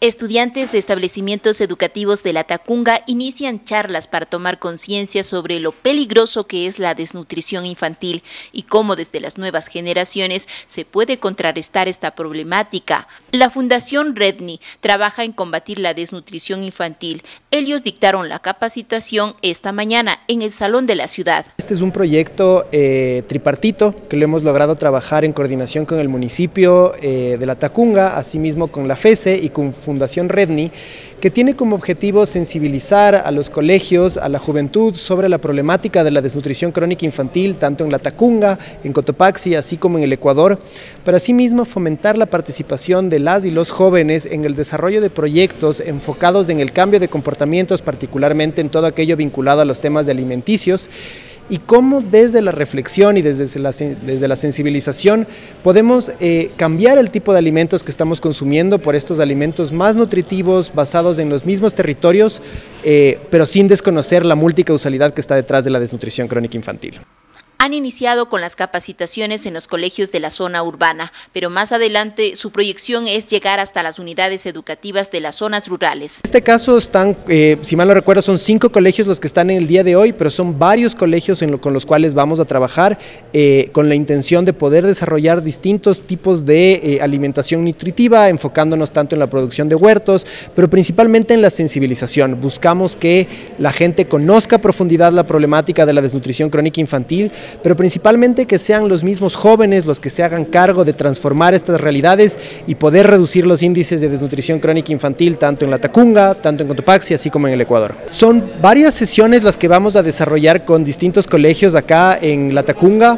Estudiantes de establecimientos educativos de La Tacunga inician charlas para tomar conciencia sobre lo peligroso que es la desnutrición infantil y cómo desde las nuevas generaciones se puede contrarrestar esta problemática. La Fundación Redni trabaja en combatir la desnutrición infantil. Ellos dictaron la capacitación esta mañana en el Salón de la Ciudad. Este es un proyecto tripartito que lo hemos logrado trabajar en coordinación con el municipio de La Tacunga, asimismo con la FESE y con Fundación Redni, que tiene como objetivo sensibilizar a los colegios, a la juventud sobre la problemática de la desnutrición crónica infantil, tanto en La Tacunga, en Cotopaxi, así como en el Ecuador, pero asimismo fomentar la participación de las y los jóvenes en el desarrollo de proyectos enfocados en el cambio de comportamientos, particularmente en todo aquello vinculado a los temas de alimenticios, y cómo desde la reflexión y desde la sensibilización podemos cambiar el tipo de alimentos que estamos consumiendo por estos alimentos más nutritivos, basados en los mismos territorios, pero sin desconocer la multicausalidad que está detrás de la desnutrición crónica infantil. Han iniciado con las capacitaciones en los colegios de la zona urbana, pero más adelante su proyección es llegar hasta las unidades educativas de las zonas rurales. En este caso están, si mal no recuerdo, son 5 colegios los que están en el día de hoy, pero son varios colegios con los cuales vamos a trabajar con la intención de poder desarrollar distintos tipos de alimentación nutritiva, enfocándonos tanto en la producción de huertos, pero principalmente en la sensibilización. Buscamos que la gente conozca a profundidad la problemática de la desnutrición crónica infantil, pero principalmente que sean los mismos jóvenes los que se hagan cargo de transformar estas realidades y poder reducir los índices de desnutrición crónica infantil tanto en La Tacunga, tanto en Cotopaxi, así como en el Ecuador. Son varias sesiones las que vamos a desarrollar con distintos colegios acá en La Tacunga.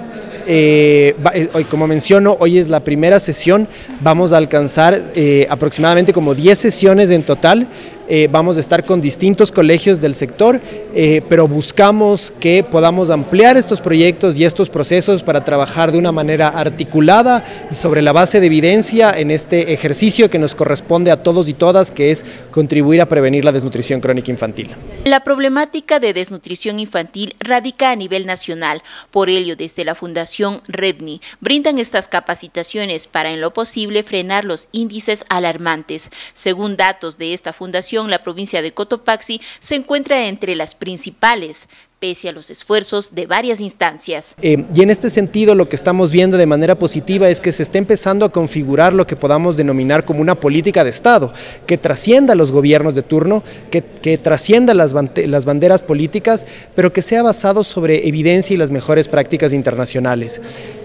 Como menciono, hoy es la primera sesión, vamos a alcanzar aproximadamente como 10 sesiones en total. Vamos a estar con distintos colegios del sector, pero buscamos que podamos ampliar estos proyectos y estos procesos para trabajar de una manera articulada y sobre la base de evidencia en este ejercicio que nos corresponde a todos y todas, que es contribuir a prevenir la desnutrición crónica infantil. La problemática de desnutrición infantil radica a nivel nacional, por ello desde la Fundación Redni brindan estas capacitaciones para en lo posible frenar los índices alarmantes. Según datos de esta fundación, la provincia de Cotopaxi se encuentra entre las principales, pese a los esfuerzos de varias instancias. Y en este sentido lo que estamos viendo de manera positiva es que se está empezando a configurar lo que podamos denominar como una política de Estado, que trascienda los gobiernos de turno, que trascienda las banderas políticas, pero que sea basado sobre evidencia y las mejores prácticas internacionales.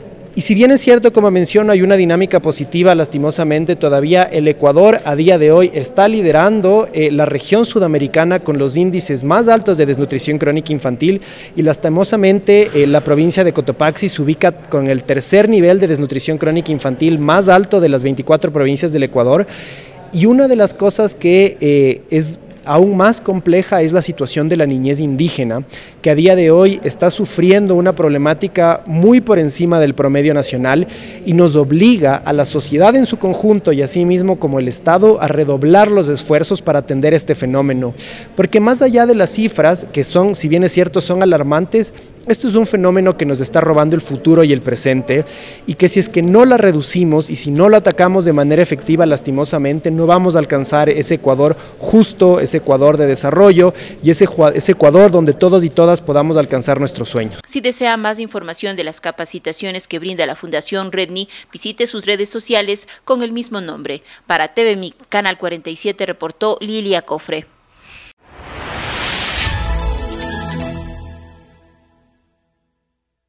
Y si bien es cierto, como menciono, hay una dinámica positiva, lastimosamente todavía el Ecuador a día de hoy está liderando la región sudamericana con los índices más altos de desnutrición crónica infantil, y lastimosamente la provincia de Cotopaxi se ubica con el tercer nivel de desnutrición crónica infantil más alto de las 24 provincias del Ecuador. Y una de las cosas que es aún más compleja es la situación de la niñez indígena, que a día de hoy está sufriendo una problemática muy por encima del promedio nacional y nos obliga a la sociedad en su conjunto y asimismo como el Estado a redoblar los esfuerzos para atender este fenómeno. Porque más allá de las cifras, que son, si bien es cierto, son alarmantes, esto es un fenómeno que nos está robando el futuro y el presente, y que si es que no la reducimos y si no lo atacamos de manera efectiva, lastimosamente no vamos a alcanzar ese Ecuador justo, ese Ecuador de desarrollo y ese Ecuador donde todos y todas podamos alcanzar nuestros sueños. Si desea más información de las capacitaciones que brinda la Fundación Redni, visite sus redes sociales con el mismo nombre. Para TVMIC, Canal 47, reportó Lilia Cofre.